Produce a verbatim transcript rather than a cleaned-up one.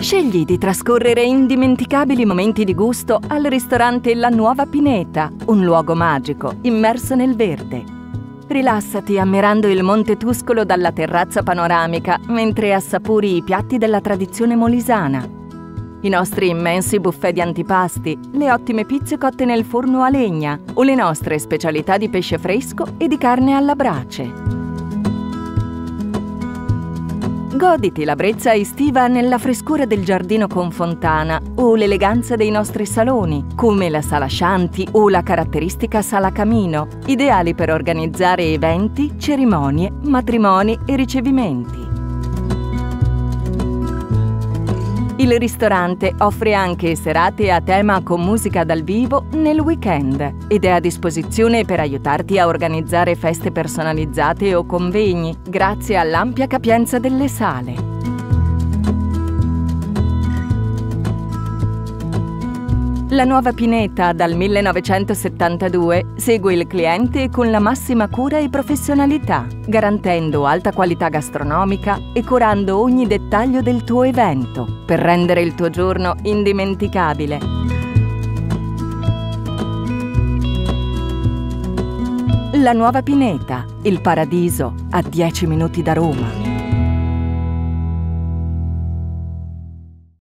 Scegli di trascorrere indimenticabili momenti di gusto al ristorante La Nuova Pineta, un luogo magico, immerso nel verde. Rilassati ammirando il Monte Tuscolo dalla terrazza panoramica mentre assapori i piatti della tradizione molisana. I nostri immensi buffet di antipasti, le ottime pizze cotte nel forno a legna o le nostre specialità di pesce fresco e di carne alla brace. Goditi la brezza estiva nella frescura del giardino con fontana o l'eleganza dei nostri saloni, come la sala Shanti o la caratteristica sala Camino, ideali per organizzare eventi, cerimonie, matrimoni e ricevimenti. Il ristorante offre anche serate a tema con musica dal vivo nel weekend ed è a disposizione per aiutarti a organizzare feste personalizzate o convegni, grazie all'ampia capienza delle sale. La Nuova Pineta, dal millenovecentosettantadue, segue il cliente con la massima cura e professionalità, garantendo alta qualità gastronomica e curando ogni dettaglio del tuo evento, per rendere il tuo giorno indimenticabile. La Nuova Pineta, il paradiso a dieci minuti da Roma.